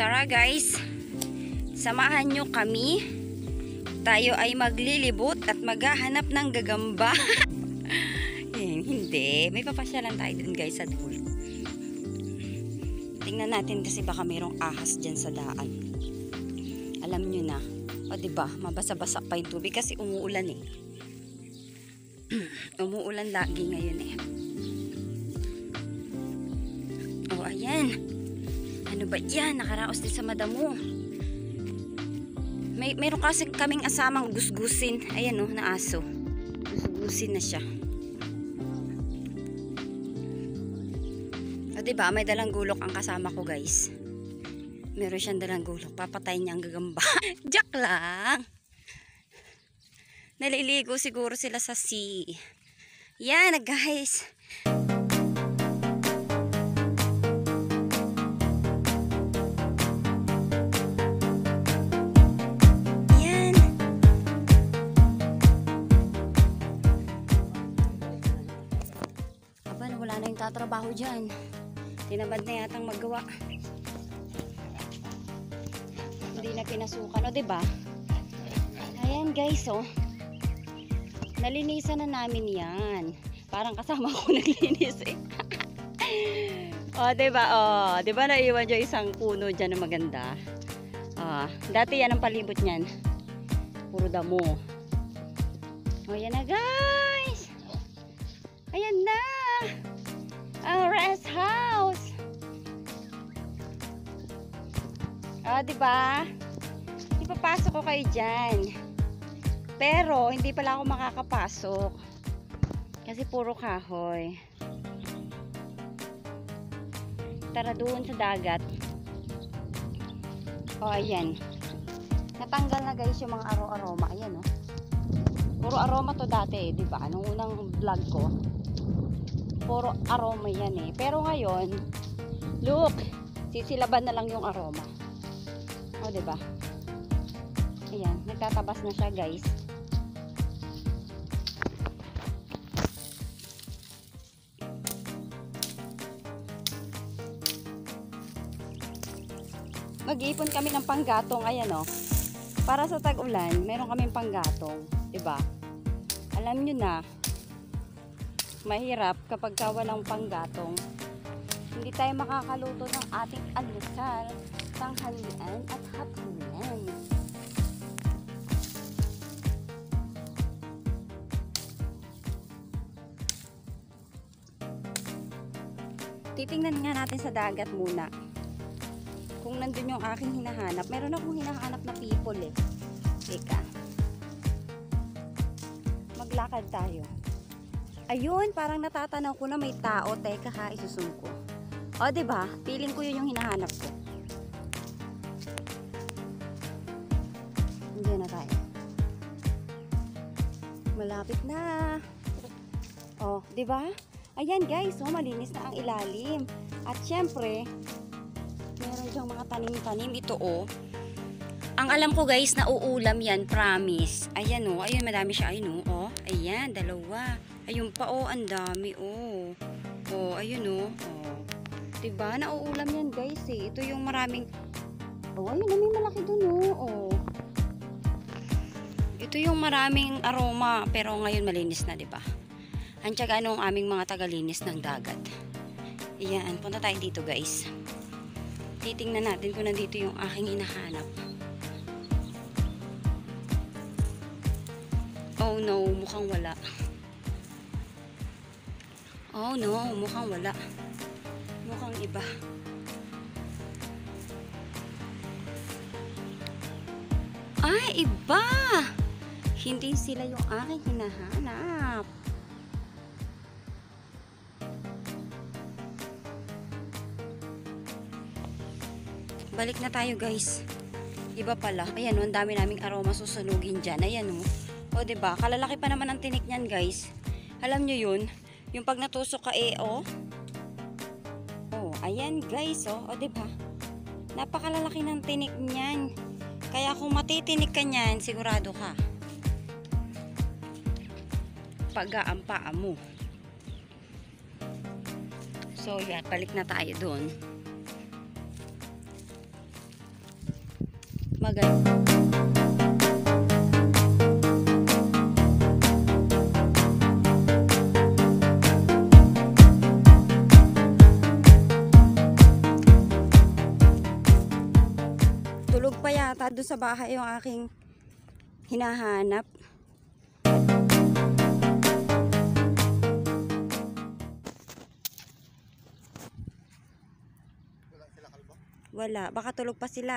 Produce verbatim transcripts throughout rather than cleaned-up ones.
Tara guys, samahan nyo kami. Tayo ay maglilibot at maghahanap ng gagamba. eh, hindi, may papasyalan tayo dun guys sa dulo. Tingnan natin kasi baka mayroong ahas dyan sa daan. Alam nyo na, o diba, mabasa-basa pa yung tubig kasi umuulan eh. Umuulan lagi ngayon eh. O ayan, ano ba yan, nakaraos din sa madamo. May, meron kasi kaming asamang gusgusin. Ayan o, na aso. Gusgusin na siya. O diba, may dalang gulok ang kasama ko guys. Meron siyang dalang gulok. Papatayin niya ang gagamba. Jack lang. Naliligo siguro sila sa sea. Yan guys. Wala na yung tatrabaho dyan. Tinabad na yatang maggawa. Hindi na pinasukan. O diba? Ayan guys oh. Nalinisan na namin yan. Parang kasama ko naglinis eh. O diba? O, diba naiwan dyan isang puno dyan na maganda? Ah, dati yan ang palibot nyan. Puro damo. O yan na guys. Ayan na. Ang rest house. Ah, diba? Ipapasok ko kayo dyan. Pero, hindi pala ako makakapasok. Kasi puro kahoy. Tara doon sa dagat. O, ayan. Natanggal na guys yung mga aro-aroma. Ayan, o. Puro aroma to dati, eh, diba? Nung unang vlog ko. Puro aroma yan eh. Pero ngayon, look, sisilaban na lang yung aroma. O, diba? Ayan, nagtatabas na siya guys. Mag-iipon kami ng panggatong. Ayan o. Para sa tag-ulan, meron kaming panggatong. Diba? Alam nyo na, mahirap kapag ka walang panggatong. Hindi tayo makakaluto ng ating almusal, tanghalian at hapunan. Titingnan nga natin sa dagat muna. Kung nandun yung aking hinahanap, meron akong hinahanap na people eh. Teka. Maglakad tayo. Ayun, parang natatanaw ko na may tao. Teka ha, isusum ko. O, diba? Feeling ko yun yung hinahanap ko. Diyan na tayo. Malapit na. O, diba? Ayan guys, oh, malinis na ang ilalim. At syempre, meron dyang mga tanim-tanim. Ito oh. Ang alam ko guys, na uulam yan, promise. Ayan oh, ayun, madami siya. Ayun oh, oh. Ayan, dalawa. Ayun pa oh, ang dami oh. Oh, ayun oh. Oh. Diba? Nauulam yan guys eh. Ito yung maraming. Oh, ayun na may malaki dun oh. Oh. Ito yung maraming aroma pero ngayon malinis na, diba? Ang tiyaga nung aming mga tagalinis ng dagat. Ayan, punta tayo dito guys. Titingnan natin kung nandito yung aking hinahanap. Oh no, mukhang wala. Oh no, mukhang wala. Mukhang iba. Ay, iba! Hindi sila yung aking hinahanap. Balik na tayo guys. Iba pala. Ayan o, ang dami naming aroma susunugin dyan. Ayan o. O diba, kalalaki pa naman ang tinik nyan guys. Alam nyo yun? Yung pag natusok ka eh o. O, ayan guys o. O diba? Napakalalaki ng tinik nyan. Kaya kung matitinik ka nyan, sigurado ka. Pag-aan paa mo. So yan, balik na tayo doon. Magaling. Tulog pa yata doon sa bahay yung aking hinahanap. Wala, baka tulog pa sila.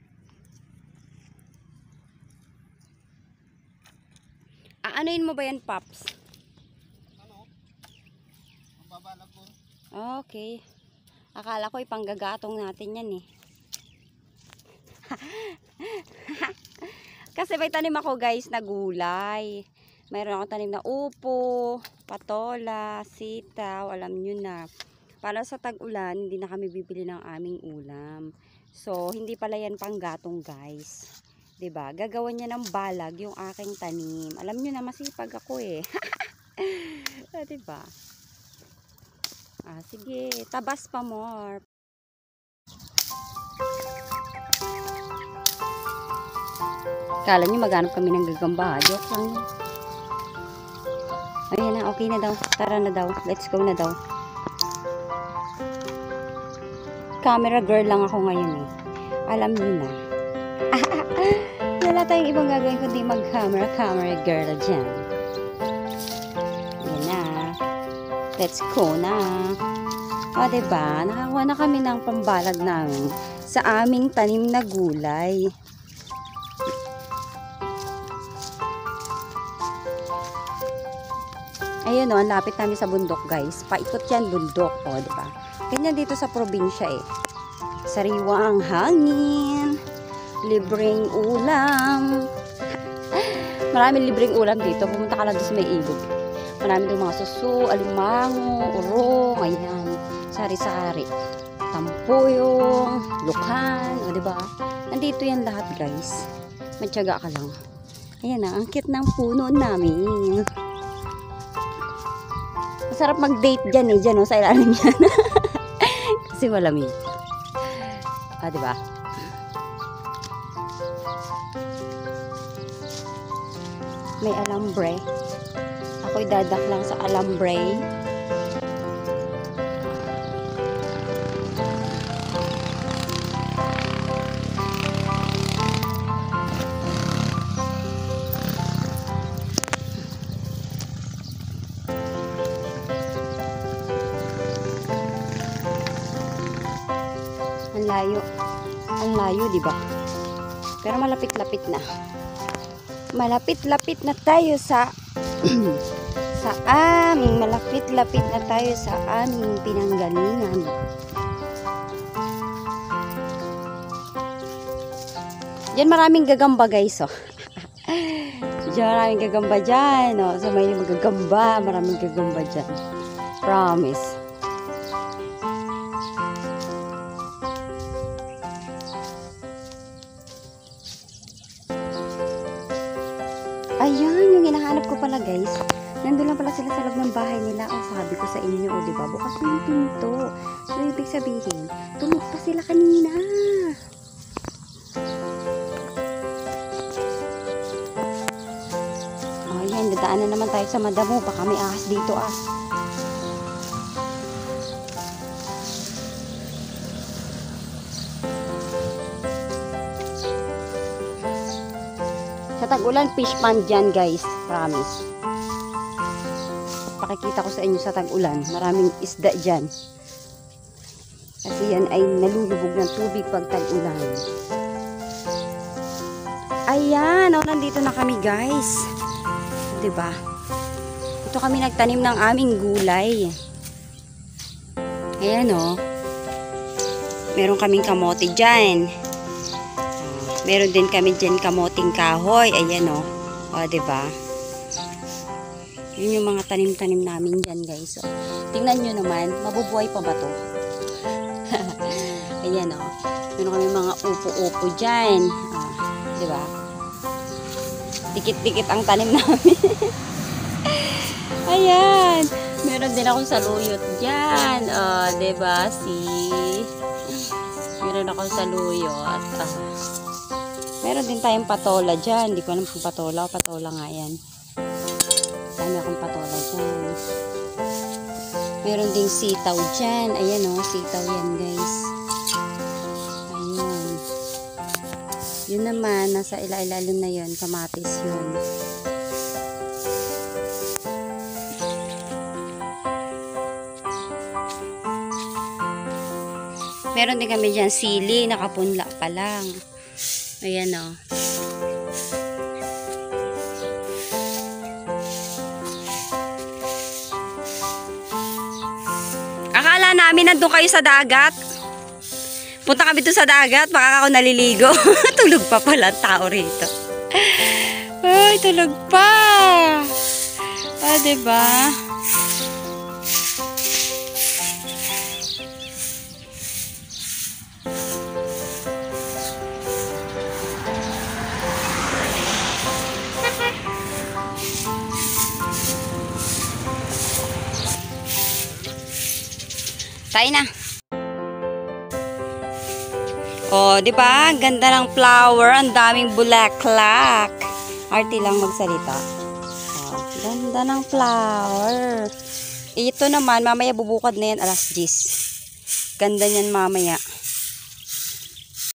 Aanoin mo ba yan, Pops? Ano? Ang babalag ko. Okay. Akala ko ipanggagatong natin yan eh. Kasi may tanim ako guys na gulay. Mayroon akong tanim na upo, patola, sitaw, alam nyo na. Para sa tag-ulan, hindi na kami bibili ng aming ulam. So, hindi pala yan panggatong guys. 'Di ba? Gagawan niya ng balag yung aking tanim. Alam niyo na masipag ako eh. Ah, 'di ba? Ah, sige, tabas pa more. Kala niyo maghanap kami ng gagamba. Joke lang yun. Ayan na, okay na daw. Tara na daw. Let's go na daw. Camera girl lang ako ngayon eh. Alam niyo na. Wala tayong ibang gagawin kundi mag-camera camera girl dyan. Yan na. Let's go na. O diba? Nakakuha na kami ng pambalag namin sa aming tanim na gulay. Ayun o, ang lapit namin sa bundok guys. Paikot yan bundok o, diba? Ganyan dito sa probinsya eh. Sariwang hangin. Libreng ulam. Maraming libreng ulam dito. Pumunta ka lang doon sa may ilog. Maraming doon mga susu, alimango, urong, ayan. Sari-sari. Tampuyong, lukan, o diba? Nandito yan lahat guys. Matyaga ka lang. Ayan na, ang cute ng puno namin. Masarap mag-date dyan eh, dyan o, sa ilalim yan. Kasi malamig. Ah, diba? May alambre. Ako'y dadak lang sa alambre. Ang layo. Ang layo, di ba? Pero malapit-lapit na. Malapit-lapit na tayo sa sa aming malapit-lapit na tayo sa aming pinanggalingan. Diyan maraming gagamba guys, oh. Diyan maraming gagamba dyan, oh. So may magagamba, maraming gagamba dyan. Promise. Ayan, yung hinahanap ko pala guys. Nandun lang pala sila sa loob ng bahay nila. Ang sabi ko sa inyo, o diba? Bukas mo yung pinto. So, ibig sabihin, tulog pa sila kanina. O, ayan, dadaanan naman tayo sa madamo. Baka may ahas dito ah. Sa tag-ulan, fish pond dyan guys. Promise. Pakikita ko sa inyo sa tag-ulan. Maraming isda dyan. Kasi yan ay nalulubog ng tubig pag tag-ulan. Ayan. O, nandito na kami guys. Diba? Ito kami nagtanim ng aming gulay. Ayan o. Meron kaming kamote dyan. Meron din kami dyan kamoting kahoy. Ayan o. O, diba? Yun yung mga tanim-tanim namin dyan, guys. O. Tingnan nyo naman. Mabubuhay pa ba to? Ayan o. Meron kami mga upo-upo dyan. O, diba? Dikit-dikit ang tanim namin. Ayan. Meron din akong saluyot dyan. O, diba? See? Meron akong saluyot. Ah. Meron din tayong patola dyan. Hindi ko alam kung patola o patola nga yan. Dami akong patola dyan. Meron ding sitaw dyan. Ayan o, sitaw yan guys. Ayun. Yun naman, nasa ila-ilalim na yun. Kamatis yun. Meron din kami dyan sili, nakapunla pa lang. Ayan o. Akala namin nandun kayo sa dagat. Punta kami doon sa dagat, baka ako naliligo. Tulog pa pala ang tao rito. Ay, tulog pa. Ah, diba? Tayo na. Oh, 'di ba? Ganda ng flower, ang daming bulaklak. Arty lang magsalita. Oh, ganda ng flower. Ito naman mamaya bubukod na yan alas diyes. Ganda niyan mamaya.